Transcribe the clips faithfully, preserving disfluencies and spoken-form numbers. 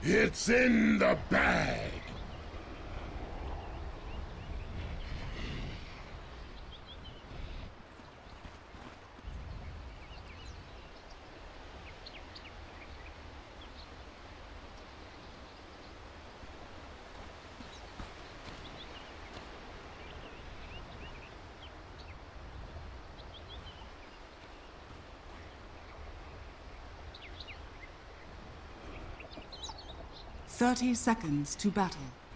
It's in the bag. Thirty seconds to battle.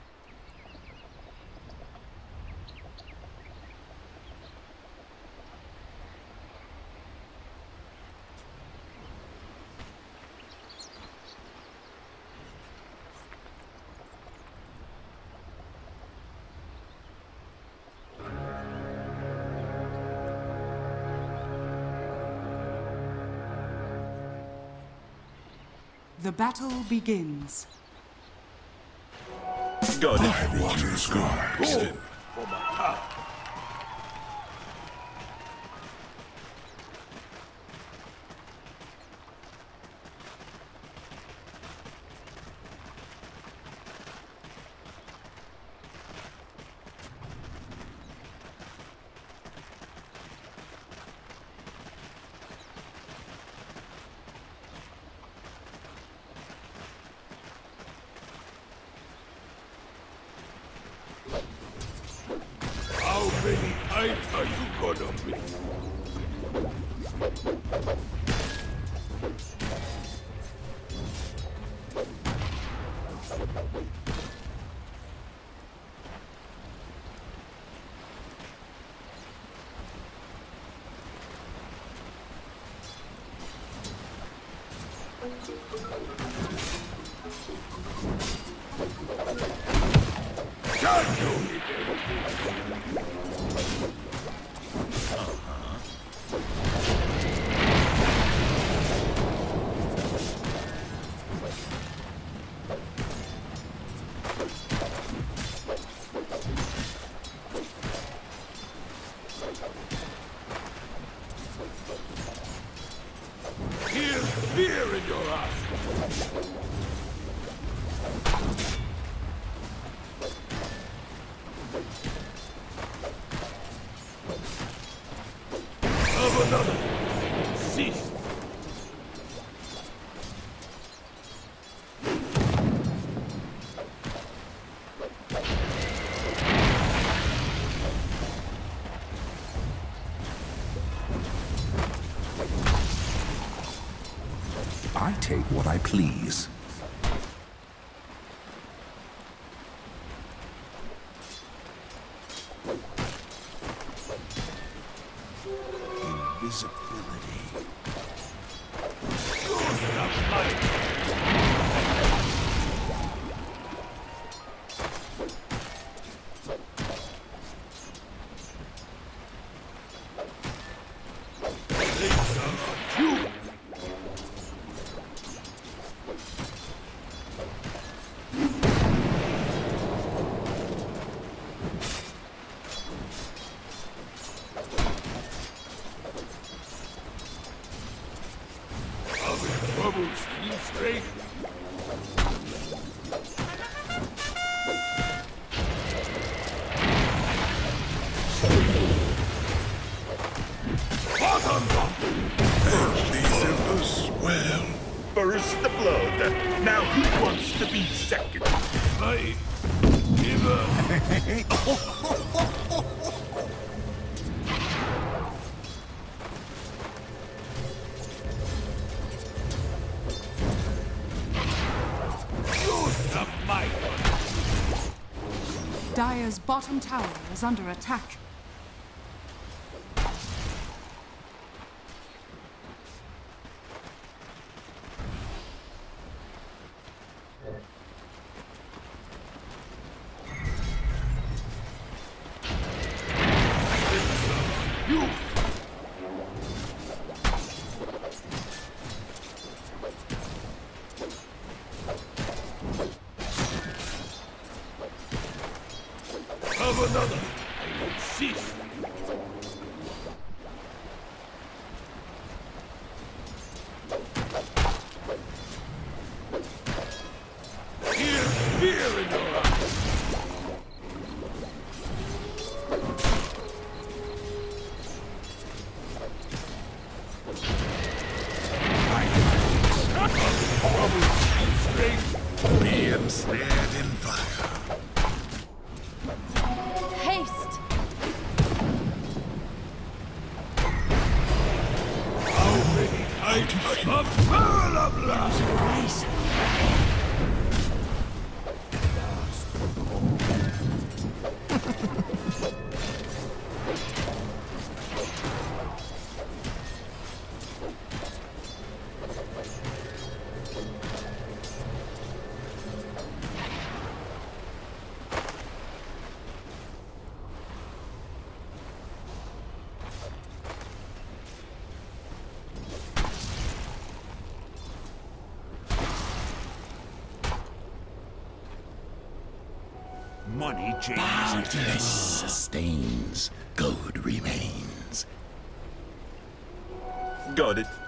The battle begins. God, I want his guys. How many times are you gonna miss? Can't do it. Here's fear in your eyes. Of another. Cease. I take what I please. Invisibility. Bubbles, you straight. These embers, well, first the blood. Now who wants to be second? I giver. Dire's bottom tower is under attack. Of another. I will cease. height a barrel of love. Money changes. Boundless sustains, gold remains. Got it.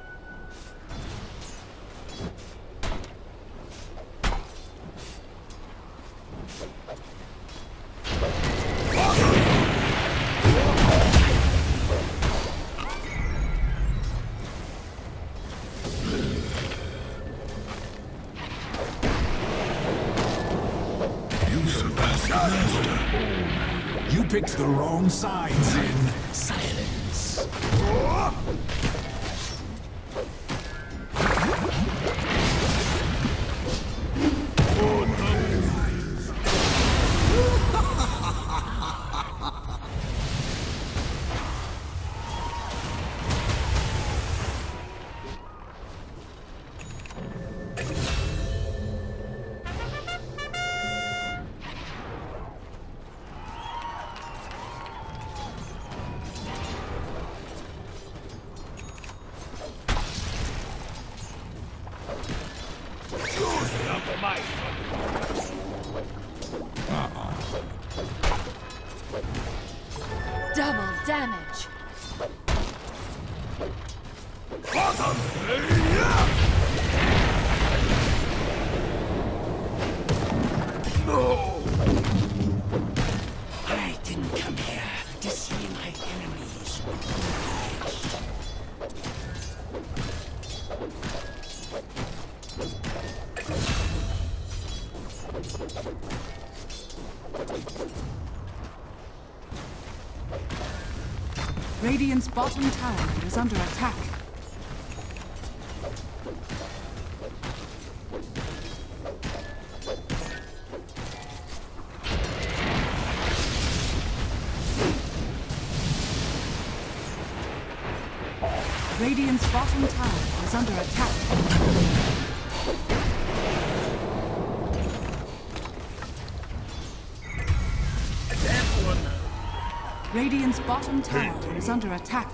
You picked the wrong side, Zin. Silence. Double damage. No! I didn't come here to see my enemies obliged. Radiant's bottom tower is under attack. Radiant's bottom tower is under attack. Radiant's bottom tower is under attack.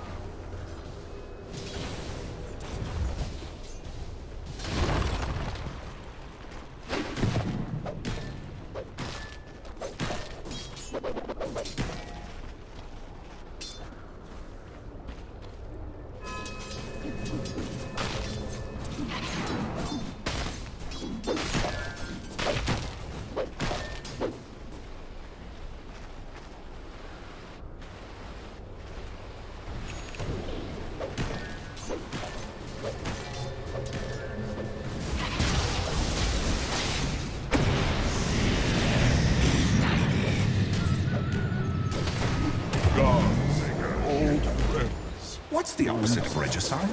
What's the opposite of regicide?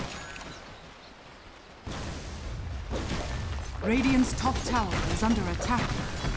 Radiant's top tower is under attack.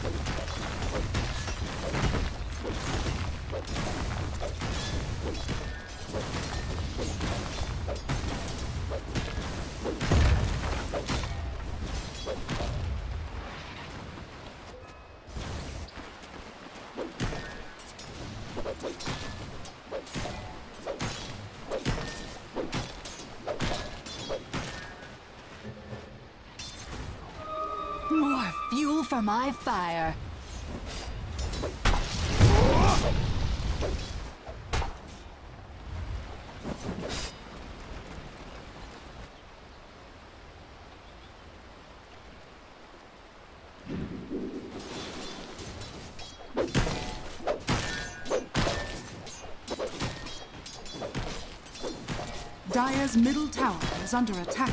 More fuel for my fire. Dire's middle tower is under attack.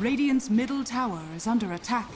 Radiant's middle tower is under attack.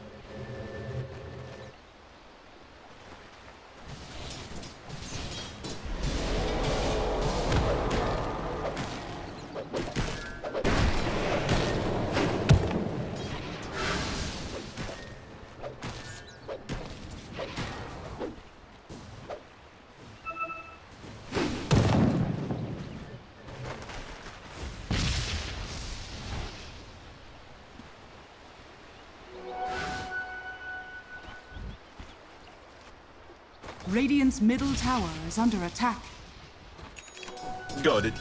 Radiant's middle tower is under attack. Got it.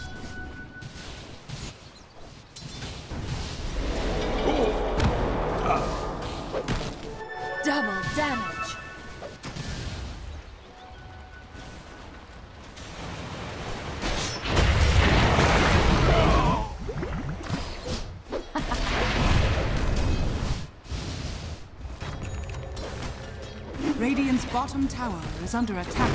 Double damage. Radiant's bottom tower is under attack.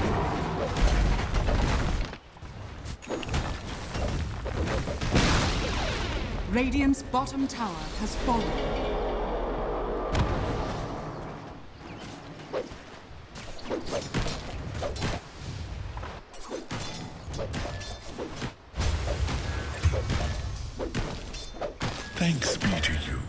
Radiant's bottom tower has fallen. Thanks be to you.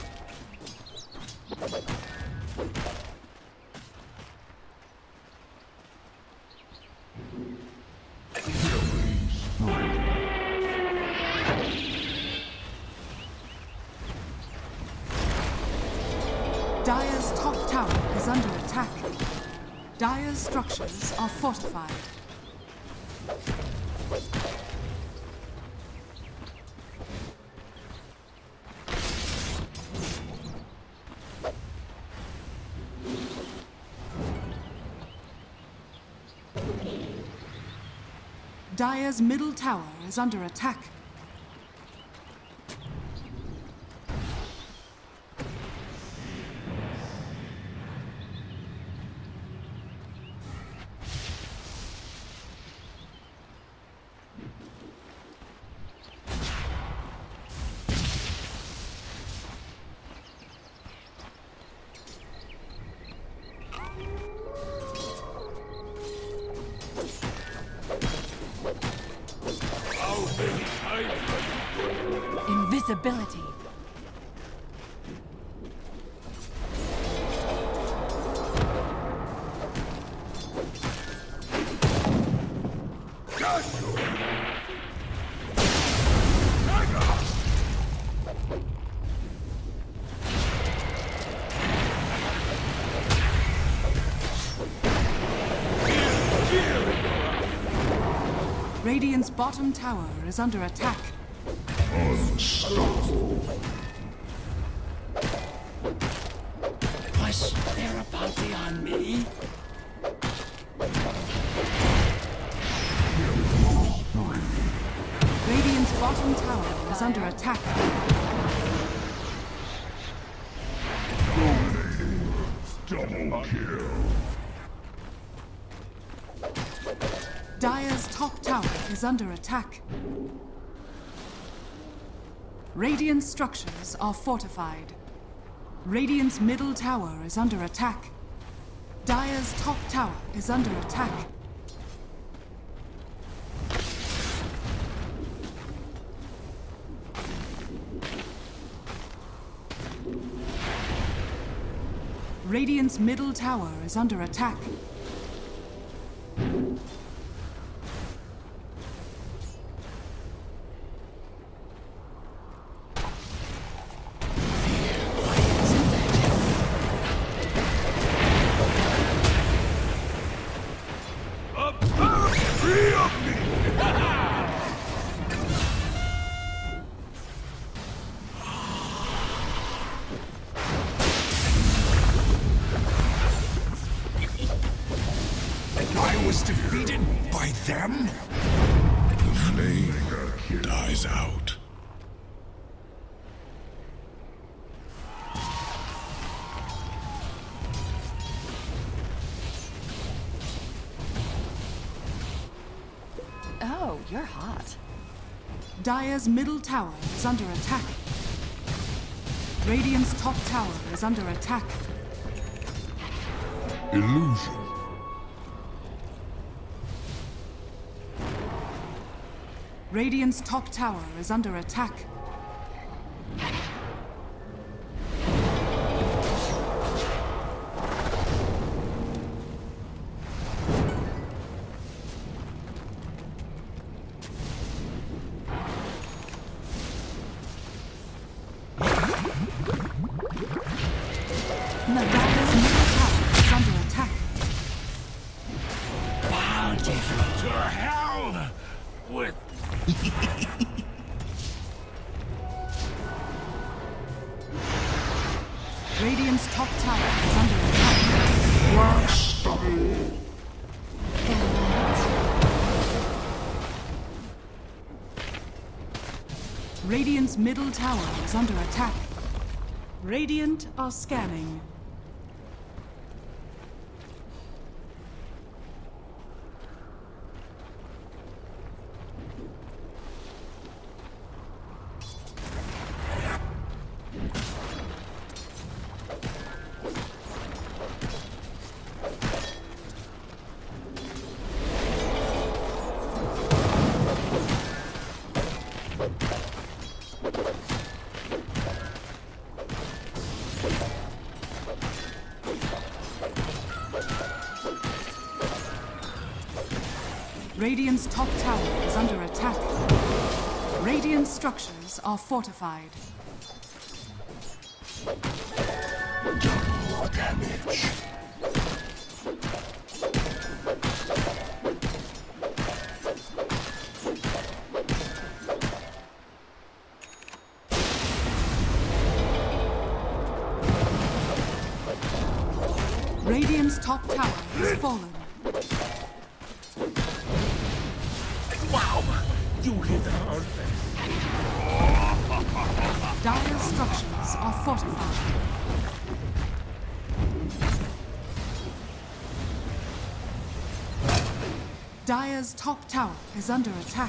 Dire's top tower is under attack. Dire's structures are fortified. Dire's middle tower is under attack. Invisibility. Radiant's bottom tower is under attack. Unstoppable. Was there a bounty on me? Radiant's bottom tower is under attack. Double kill. Dire's top tower is under attack. Radiant structures are fortified. Radiant's middle tower is under attack. Dire's top tower is under attack. Radiant's middle tower is under attack. I was defeated by them? The flame dies out. Oh, you're hot. Dire's middle tower is under attack. Radiant's top tower is under attack. Illusion. Radiant's top tower is under attack. Radiant's top tower is under attack. Radiant's middle tower is under attack. Radiant are scanning. Radiant's top tower is under attack. Radiant structures are fortified. Double damage. Radiant's top tower has fallen. Wow! You hit hard. Dire structures are fortified. Dire's top tower is under attack.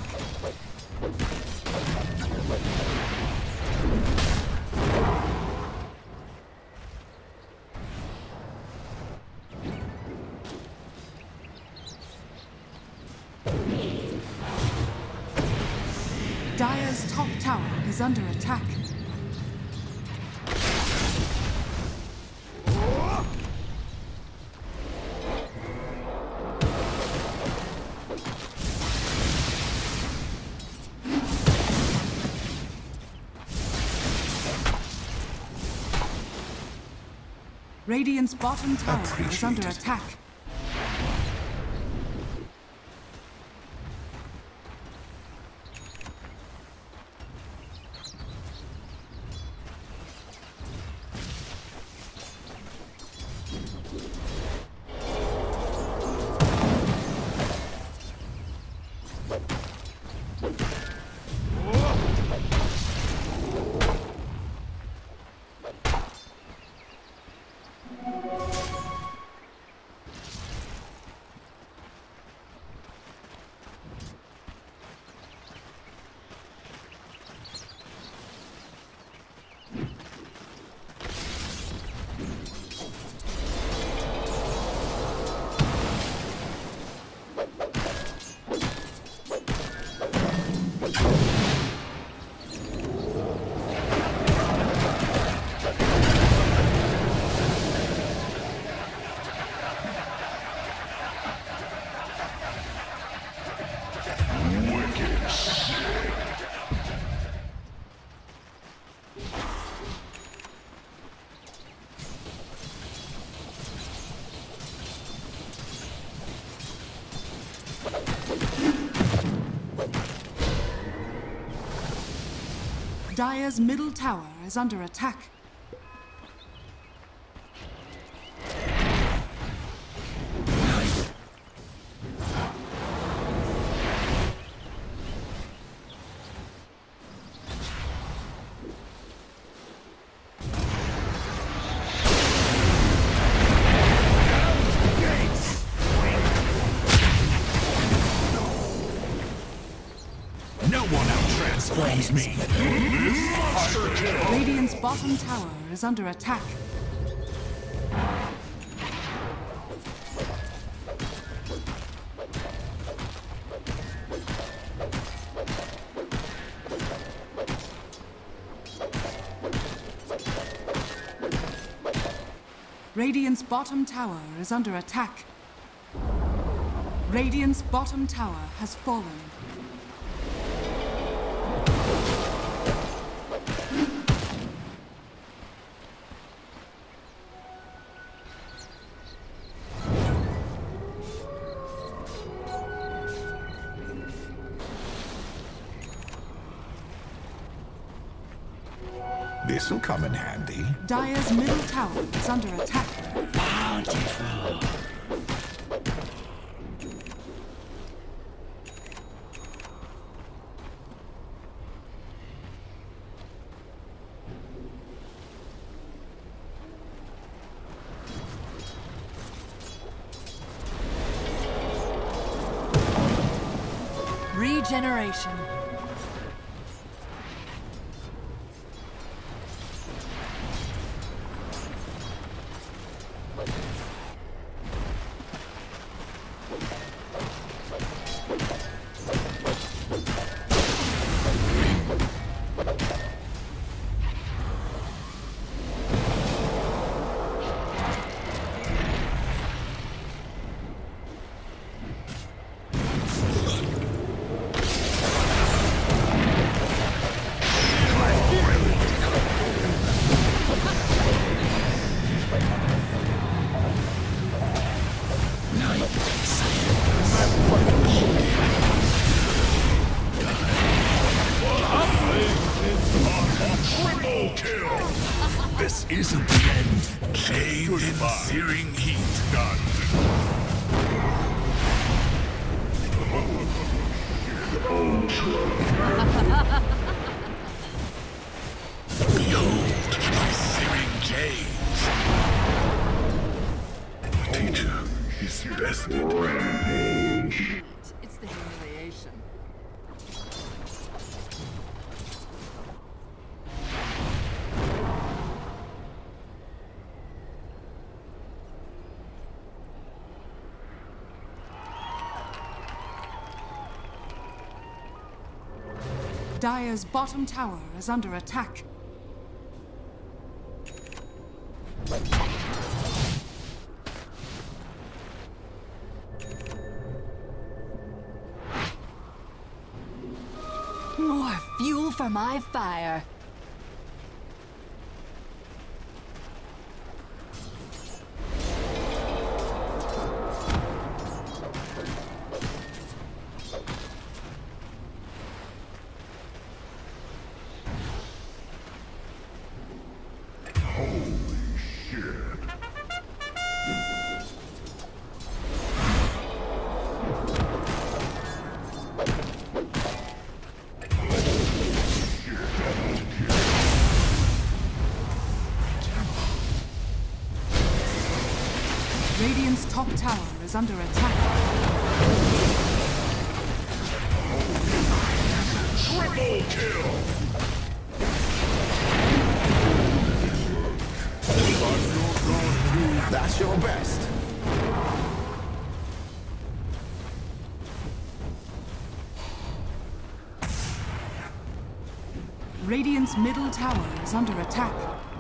Dire's top tower is under attack. Radiant's bottom tower is under attack. Dire's middle tower is under attack. No one outtranscends transforms me. Radiant's bottom tower is under attack. Radiant's bottom tower is under attack. Radiant's bottom tower has fallen. This'll come in handy. Dire's middle tower is under attack. Bountiful. Regeneration. This isn't the end. Bathed in searing heat, God. Behold my searing gaze. Teacher is best. Rampage. It's the humiliation. Dire's bottom tower is under attack. More fuel for my fire. Radiant's top tower is under attack. Triple kill! That's your best. Radiant's middle tower is under attack.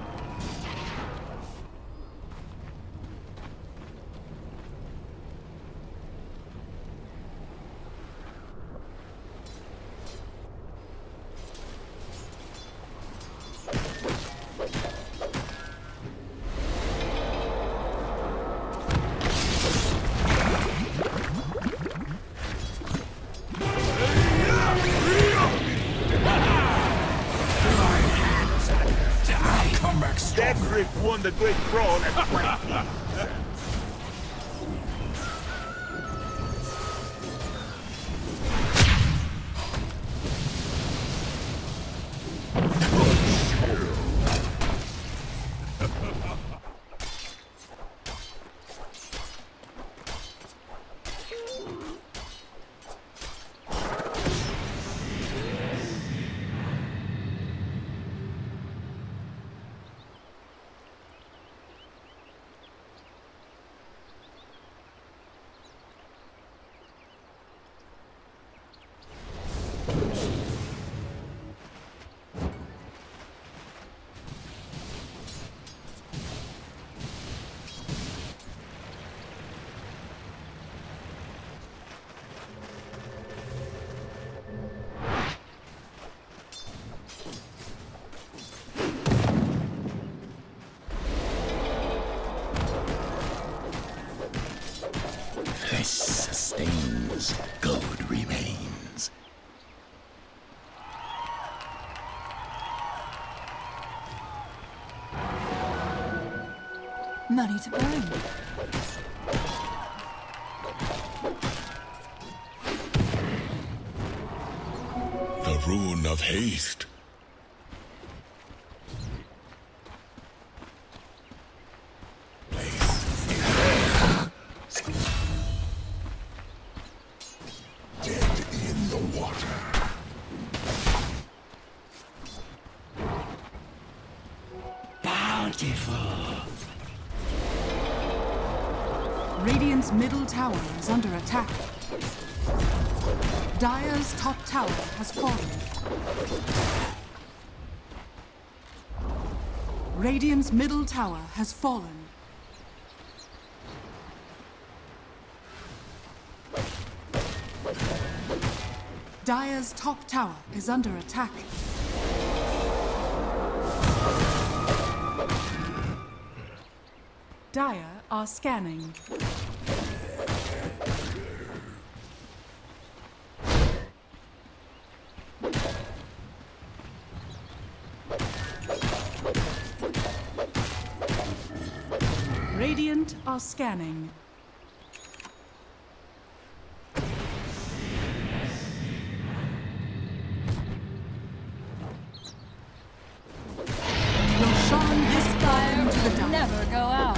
Cedric won the great brawl at twenty. This sustains, gold remains. Money to burn. The rune of haste. Radiant's middle tower is under attack. Dire's top tower has fallen. Radiant's middle tower has fallen. Dire's top tower is under attack. Dire are scanning. Radiant are scanning. Will shine this fire into the dark. Never go out.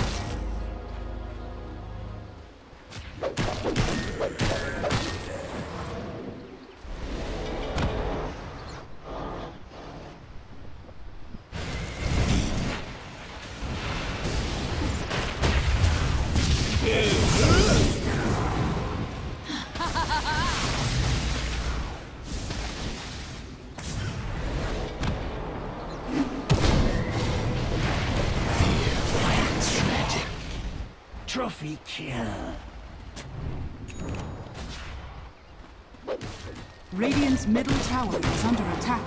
Trophy kill. Radiant's middle tower is under attack.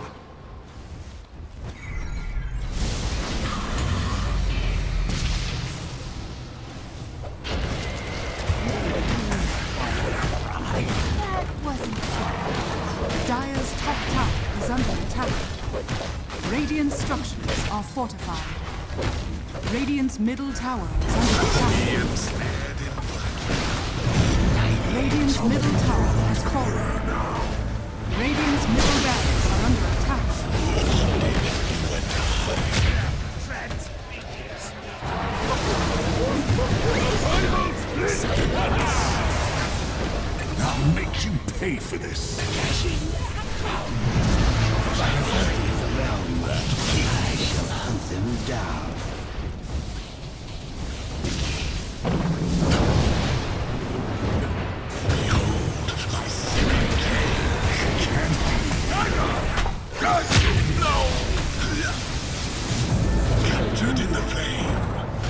That wasn't fair. Dire's top tower is under attack. Radiant structures are fortified. Radiant's middle tower is under attack. Radiant's middle tower has fallen. Radiant's middle barracks are under attack. I'll make you pay for this. I shall hunt them down. Captured in the flame.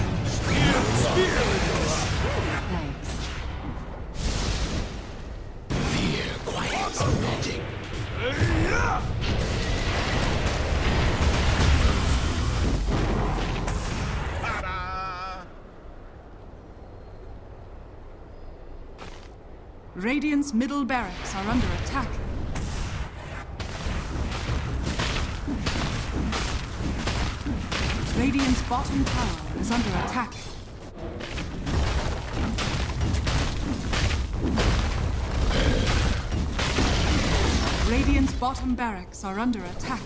Thanks. Fear quiets magic. Radiant's middle barracks are under attack. Radiant's bottom tower is under attack. Radiant's bottom barracks are under attack.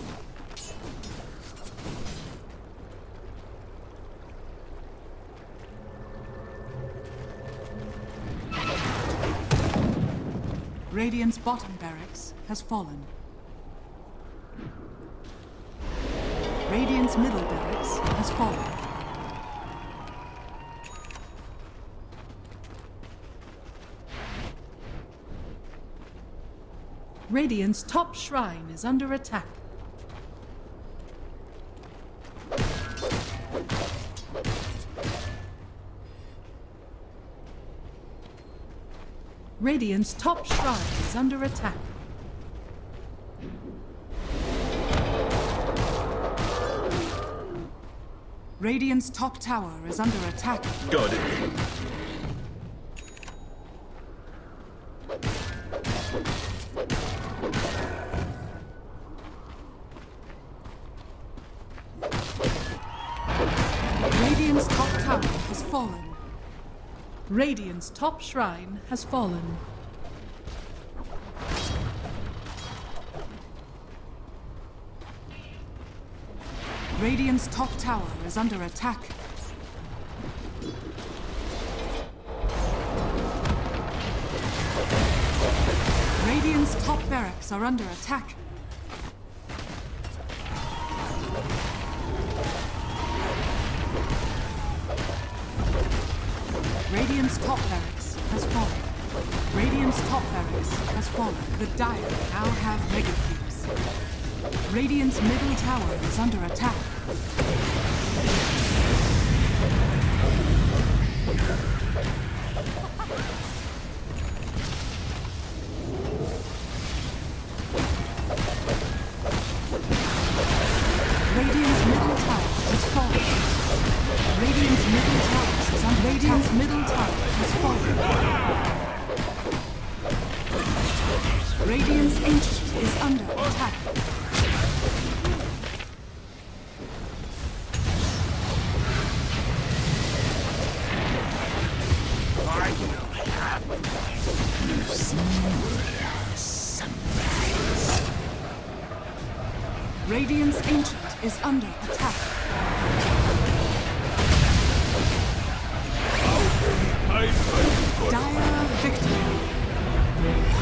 Radiant's bottom barracks has fallen. Radiant's middle barracks has fallen. Radiant's top shrine is under attack. Radiant's top shrine is under attack. Radiant's top tower is under attack. Got it. Radiant's top tower has fallen. Radiant's top shrine has fallen. Radiant's top tower is under attack. Radiant's top barracks are under attack. Radiant's top barracks has fallen. Radiant's top barracks has fallen. The Dire now have mega cubes. Radiant's middle tower is under attack. Radiant's middle tower has fallen. Radiant's middle tower is under Radiant's middle tower has fallen. Radiant's ancient is under attack. Radiant's ancient is under attack. Dire victory.